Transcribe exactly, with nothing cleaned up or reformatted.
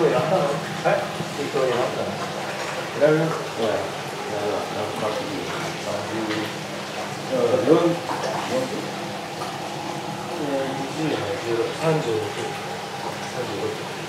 トやったの？ え？ 適当にやったの？ やる？ はい。やるわ。なんかさんじゅう。 うん、よん、よん、 にじゅうのじゅうろく、さんじゅうろく、さんじゅうろく。